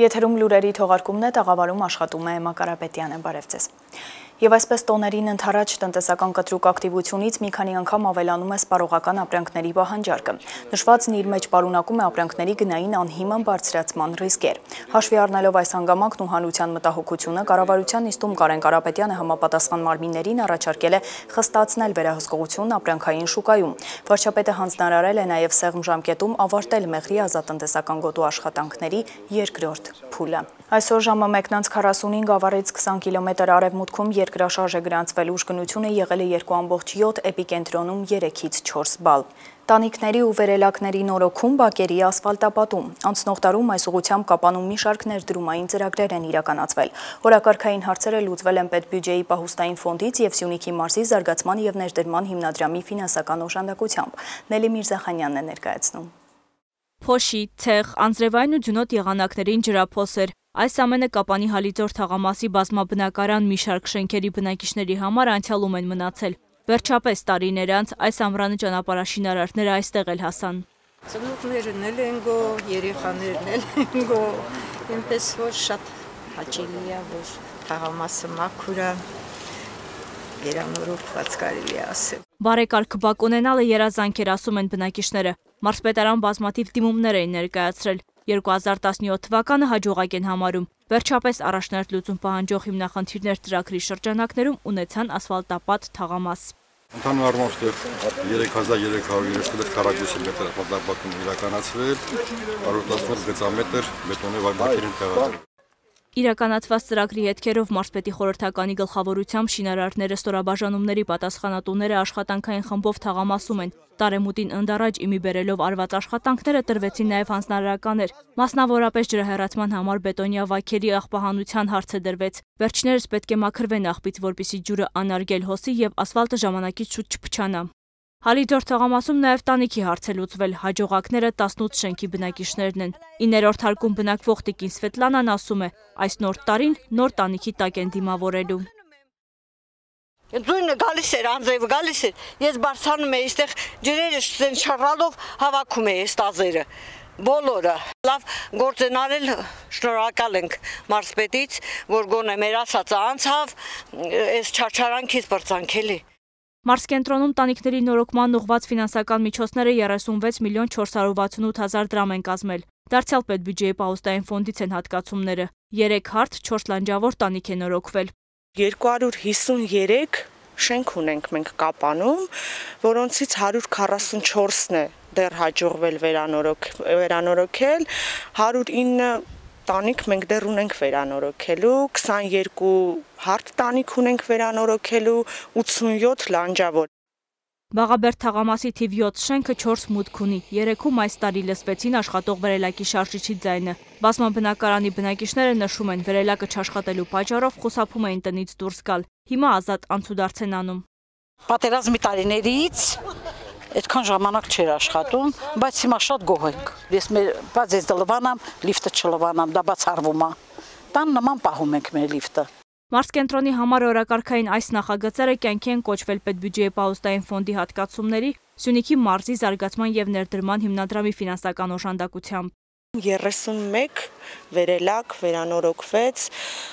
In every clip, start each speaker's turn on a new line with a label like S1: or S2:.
S1: Եթերում լուրերի թողարկումն է, տաղավարում աշխատում է Էմմա Կարապետյանը, բարև ձեզ։ Եվ այսպես տոներին ընդառաջ տնտեսական կտրուկ ակտիվությունից մի քանի անգամ ավելանում է սպառողական ապրանքների պահանջարկը։ Նշվածն իր մեջ պարունակում է ապրանքների գնային անհիմն բարձրացման ռիսկեր։ Հաշվի առնելով այս հանգամանքն ու հանրության մտահոգությունը, կառավարության նիստում Կարեն Կարապետյանը համապատասխան մարմիններին առաջարկել է խստացնել վերահսկողությունն ապրանքային շուկայում։ Վարչապետը հանձնարարել է նաև սեղմ ժամկետում ավարտել մեղրի ազատտնտեսական գոտու աշխատանքների երկրորդ փուլը։ Այսօր ժամը 1:45 գավառից 20 կիլոմետր արևմուտքում երկրաշարժ է գրանցվել, ուժգնությունը եղել է 2.7, էպիկենտրոնում 3-ից 4 բալ։ Տանիքների ու վերելակների նորոգում, բակերի ասֆալտապատում։ Անցնող տարում այս ուղղությամբ կապանում մի շարք ներդրումային ծրագրեր են իրականացվել։ Օրակարգային հարցերը լուծվել են պետբյուջեի պահուստային ֆոնդից և Սյունիքի մարզի զարգացման և ներդրման հիմնադրամի ֆինանսական օժանդակությամբ։ Նելի Միրզախանյանն է ներկայացնում։
S2: Փոշի, ցեղ, անձրևային ու ձյունոտ եղանակներին ջրափոսեր։ Այս ամենը Կապանի Հալիձոր թաղամասի բազմաբնակարան մի շարք շենքերի բնակիչների համար անցյալում են մնացել։ Վերջապես տարիներ անց այս ամռանը ճանապարհաշինարարները այստեղ էլ հասան։
S3: Ծնողներն էլ են գո, երեխաներն էլ են գո, այնպես որ շատ հաճելի է, որ թաղամասը մաքուր է, երանորոգված կարելի է ասել։
S2: Բարեկարգ բակ ունենալը երազանք էր, ասում են բնակիչները։ Մարզպետարան բազմաթիվ դիմումներ էին ներկայացրել։ 2017 թվականը հաջողակ են համարում։ Վերջապես առաջնարդ լուծում պահանջող հիմնախնդիրներ ծրագրի շրջանակներում ունեցան ասֆալտապատ թաղամաս։
S4: Ընդհանուր առմամբ 3336 քառակուսի մետր ասֆալտապատում իրականացվել, 118 գծամետր բետոնե բակեր են տեղադրվել։
S2: Իրականացված ծրագրի հետքերով մարզպետի խորհրդականի գլխավորությամբ շինարարները ստորաբաժանումների պատասխանատուները աշխատանքային խմբով թաղամասում են։ Տարեմուտին ընդառաջ իմի բերելով արված աշխատանքները տրվեցին նաև հանձնարարականներ։ Մասնավորապես ջրահեռացման համար բետոնյա վայքերի աղբահանության հարցը դրվեց։ Վերջներս պետք է մաքրվեն աղբից, որպեսզի ջուրը անարգել հոսի եւ ասֆալտը ժամանակից շուտ չփչանա։ Հալիձոր թաղամասում նաև տանիքի հարց է լուծվել, հաջողակները 18 շենքի բնակիչներն են։ 9-րդ հարկում բնակվող տիկին Սվետլանան ասում է, այս նոր տարին նոր տանիքի տակ են դիմավորելու։
S3: Ձույնը գալիս էր, անձրևը գալիս էր, ես բարձրանում էի, այստեղ ջրերը շռալով հավաքում էի այս տազերը, բոլորը։ Լավ գործ են արել, շնորհակալ ենք մարզպետից, որ գոնե մեր ասածը անցավ, այս չարչարանքից բրծանքելի։
S2: Մարզկենտրոնում տանիքների նորոգման ուղղված ֆինանսական միջոցները 36 միլիոն 468 հազար դրամ են կազմել։ Դարձյալ պետբյուջեի պահուստային ֆոնդից են հատկացումները։ 3 հարթ, 4 լանջավոր տանիք է նորոգվել։
S5: 253 շենք ունենք մենք Կապանում, որոնցից 144-ն է դեռ հաջողվել վերանորոգել, 109 տանիք մենք դեռ ունենք վերանորոգելու, 22 հարթ տանիք ունենք վերանորոգելու, 87 լանջավոր։
S2: Բաղաբերդ թաղամասի թիվ 7 շենքը 4 մուտք ունի։ 3-ում այս տարի լսվեցին աշխատող վերելակի շարժիչի ձայնը։ Բազմաբնակարանի բնակիչները նշում են, վերելակը չաշխատելու պատճառով խուսափում էին տնից դուրս գալ։ Հիմա ազատ անցուդարձ են անում։
S6: Պատերազմի տարիներից այդքան ժամանակ չէր աշխատում, բայց հիմա շատ գոհ ենք։ Բայց ես դլվանամ, լիֆտը չլվանամ, դա բացառվում է։ Տան նման պահում ենք մեր լիֆտը։
S2: Մարզկենտրոնի համար օրակարգային այս նախագծերը կյանքի են կոչվել պետբյուջեի պահուստային ֆոնդի հատկացումների, Սյունիքի մարզի զարգացման և ներդրման հիմնադրամի ֆինանսական օժանդակությամբ։
S5: 31 վերելակ վերանորոգվեց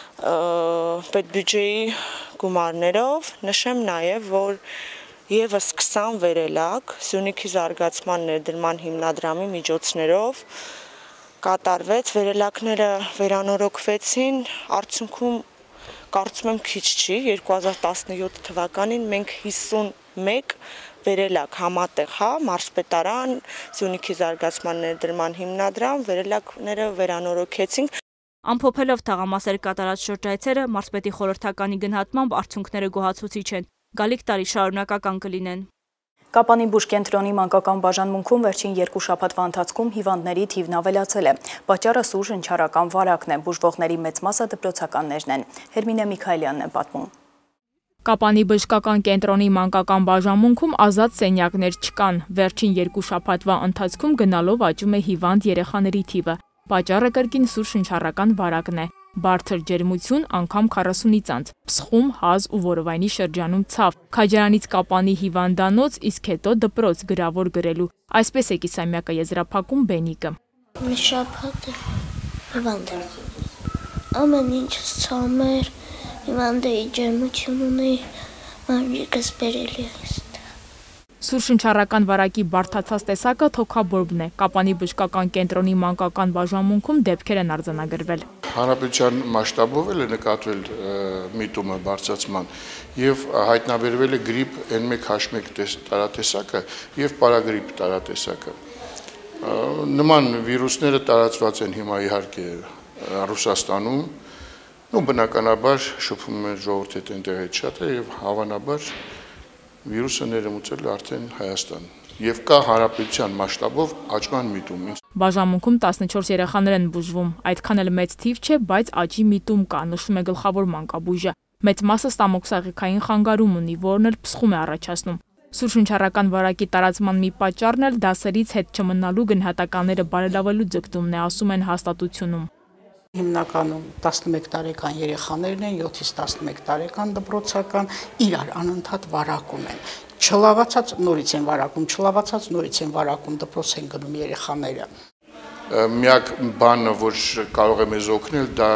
S5: պետբյուջեի գումարներով, նշեմ նաև, որ եւս 20 վերելակ Սյունիքի զարգացման ներդրման հիմնադրամի միջոցներով կատարվեց, վերելակները վերանորոգվեցին, արդյունքում կարծում եմ քիչ չի, 2017 թվականին մենք 51 վերելակ համատեղ, մարզպետարան, Սյունիքի զարգացման ներդրման հիմնադրամ, վերելակները վերանորոգեցինք։
S2: Ամփոփելով թաղամասեր կատարած շրջայցերը, մարզպետի խորհրդականի գնահատմամբ արդյունքները գոհացուցիչ են, գալիք տարի շարունակական կլինեն։
S1: Կապանի բուժկենտրոնի մանկական բաժանմունքում վերջին 2 շաբաթվա ընթացքում հիվանդների թիվն ավելացել է։ Պատճառը սուր շնչառական վարակն է, բուժվողների մեծ մասը դպրոցականներն են։ Հերմինե Միքայելյանն է պատմում։
S7: Կապանի բժշկական կենտրոնի մանկական բաժանմունքում ազատ սենյակներ չկան։ Վերջին 2 շաբաթվա ընթացքում գնալով աճում է հիվանդ երեխաների թիվը։ Պատճառը կրկին սուր շնչառական վարակն է։ Բարձր ջերմություն անգամ 40-ից անց, փսխում, հազ ու որովայնի շրջանում ցավ, Քաջարանից Կապանի հիվանդանոց, իսկ հետո դպրոց գրավոր գրելու։ Այսպես է կիսամյակը եզրափակում Բենիկը։
S8: Մի շաբաթ Հիվանդ էր։ Ամեն ինչ ցամեր, հիվանդի ջերմություն ունի, մարմինս բերելի է։
S7: Սուր շնչառական վարակի բարդացած տեսակը թոքաբորբն է։ Կապանի բժշկական կենտրոնի մանկական բաժանմունքում դեպքեր են արձանագրվել։
S9: Հանրապետության մասշտաբով է նկատվել միտումը բարձրացման եւ հայտնաբերվել է գրիպ N1H1 տարատեսակը եւ պարագրիպ տարատեսակը։ Նման վիրուսները տարածված են հիմա իհարկե Ռուսաստանում, բնականաբար շփում են ժողովրդի հետ այնտեղից շատ է եւ հավանաբար վիրուսը ներմուծել է արդեն Հայաստան եւ կա հանրապետության մասշտաբով աճման միտում։
S7: Բաժանմունքում 14 երեխաներ են բուժվում, այդքան էլ մեծ թիվ չէ, բայց աճի միտում կա, նշում է գլխավոր մանկաբույժը։ Մեծ մասը ստամոքսաղիքային խանգարում ունի, որն էլ փսխում է առաջացնում։ Սուր շնչառական վարակի տարածման մի պատճառն էլ դասերից հետ չմնալու գնահատականները բարելավելու ձգտումն է, ասում են հաստատությունում։
S6: Հիմնականում 11 տարեկան երեխաներն են, 7-ից 11 տարեկան դպրոցական, իրար անընդհատ վարակում են։ Չլավացած նորից են վարակում, չլավացած նորից են վարակում, դպրոց են գնում երեխաները։
S9: Միակ բանը, որ կարող է մեզ օգնել, դա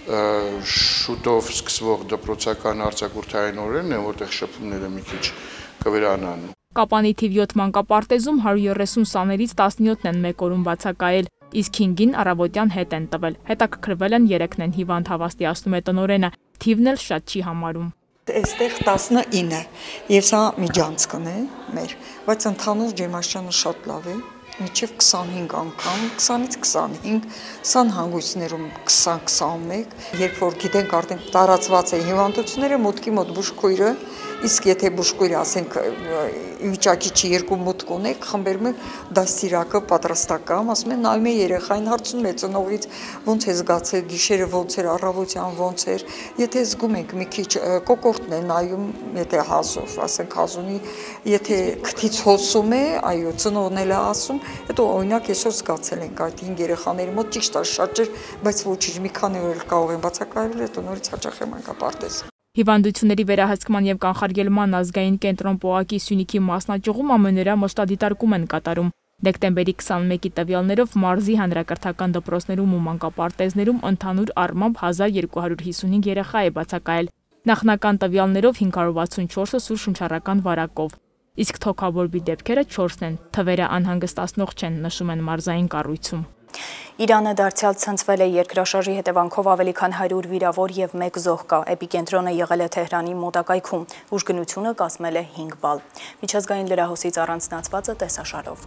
S9: շուտով սկսվող դպրոցական արձակուրդային օրերն են, որտեղ շփումները մի քիչ կվերանան։
S7: Կապանի թիվ 7 մանկապարտեզում 130 սաներից 17-ն են մեկ օրում բացակայել, իսկ 5-ին առավոտյան հետ են տվել։ Հետաքրքրվել են 3-ն են հիվանդ, հավաստիացնում է տնօրենը, թիվն էլ շատ չի համարում։
S10: Այստեղ 19 եւ սա միջանցքն է մեր, բայց ընդհանուր ջերմաստիճանը շատ լավ է, մինչև 25 անգամ, 20-ից 25, 20 հանգույցներում 20-21, երբ որ գիտենք արդեն տարածված է հիվանդությունները, մուտքի մոտ բուժքույրը, իսկ եթե բուժքույրը ասենք վիճակի չի երկու մուտք ունեք, խմբերում է դաստիարակը պատրաստական, ասում են նայում է երեխային, հարցնում է ծնողից ոնց է զգացել, գիշերը ոնց էր, առավոտյան ոնց էր, եթե զգում ենք մի քիչ կոկորտն է նայում, եթե հազով, ասենք հազունի, եթե քթից հոսում է, այո, ծնողն էլ է ասում, հետո օրինակ այսօր զգացել ենք այդ 5 երեխաների մոտ ճիշտ է շատ ջեր, բայց ոչինչ մի քանի օր կարող են բացակայել, հետո նորից հաճախ է մանկապարտեզ։
S7: Հիվանդությունների վերահսկման եւ կանխարգելման ազգային կենտրոն Պողակի Սյունիքի մասնաճյուղում ամենօրյա մշտադիտարկում են կատարում։ Դեկտեմբերի 21-ի տվյալներով մարզի հանրակրթական դպրոցներում ու մանկապարտեզներում ընդհանուր առմամբ 1255 երեխա է բացակայել։ Նախնական տվյալներով 564-ը սուր շնչառական վարակով, իսկ թոքաբորբի դեպքերը 4-ն են։ Թվերը անհանգստացնող չեն, նշում են մարզային կառույցում։
S1: Իրանը դարձյալ ցնցվել է երկրաշարժի հետևանքով ավելի քան 100 վիրավոր եւ 1 զոհ կա։ Էպիկենտրոնը եղել է Թեհրանի մոտակայքում։ Ուժգնությունը կազմել է 5 բալ։ Միջազգային լրահոսից առանձնացվածը տեսաշարով։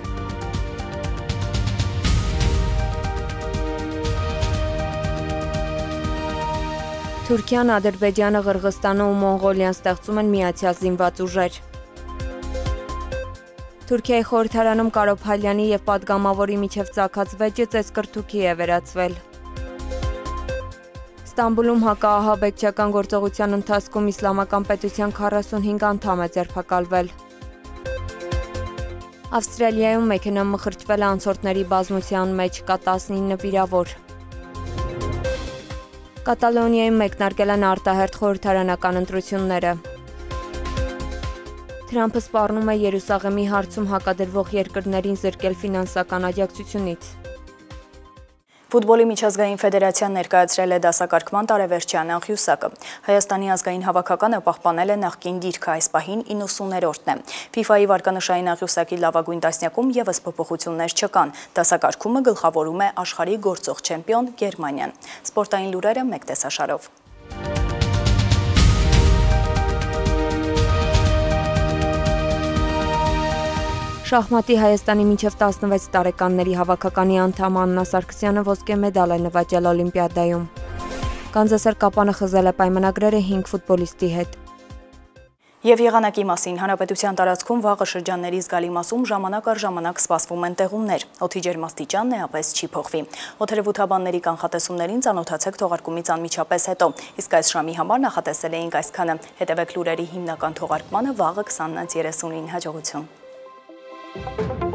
S11: Թուրքիան, Ադրբեջանը, Ղրղստանը ու Մոնղոլիան ստեղծում են միացյալ զինված ուժեր։ Թուրքիայի խորհրդարանում Կարոփալյանի եւ падգամավորի միջև ծագած վեճը ծեսկրթուքի է վերածվել։ Ստամբուլում հակաահաբեկչական գործողության ընթացքում իսլամական պետության 45 անդամ է ձերբակալվել։ Ավստրալիայում մեքենա մխրճվել է անցորդների բազմության մեջ, կա 19 վիրավոր։ Կատալոնիայում մեկնարկել են արտահերթ խորհրդարանական ընտրությունները։ Թրամփը սպառնում է Երուսաղեմի հարցում հակադրվող երկրներին զրկել ֆինանսական աջակցությունից։
S1: Ֆուտբոլի միջազգային ֆեդերացիան ներկայացրել է դասակարգման տարեվերջյան աղյուսակը։ Հայաստանի ազգային հավաքականը պահպանել է նախկին դիրքը, այս պահին 90-րդն է։ FIFA-ի վարկանշային աղյուսակի լավագույն տասնյակում ևս փոփոխություններ չկան։ Դասակարգումը գլխավորում է աշխարհի գործող չեմպիոն Գերմանիան։ Սպորտային լուրերը մեկ տեսաշարով։
S11: Շախմատի Հայաստանի մինչև 16 տարեկանների հավաքականի անդամ Աննա Սարգսյանը ոսկե մեդալ է նվաճել Օլիմպիադայում։ Կանզասեր Կապանը խզել է պայմանագրերը 5 ֆուտբոլիստի հետ։
S1: Եվ եղանակի մասին հանրապետության տարածքում վաղը շրջանների զգալի մասում ժամանակ առ ժամանակ սպասվում են տեղումներ։ Օդի ջերմաստիճանն էապես չի փոխվի։ Օդերևութաբանների կանխատեսումներին ծանոթացեք թողարկումից անմիջապես հետո։ Իսկ այս ժամի համար նախատեսել էինք այսքանը։ Հետևեք լուրերի հիմնական թողարկմանը վաղը 20:39 հաջողություն։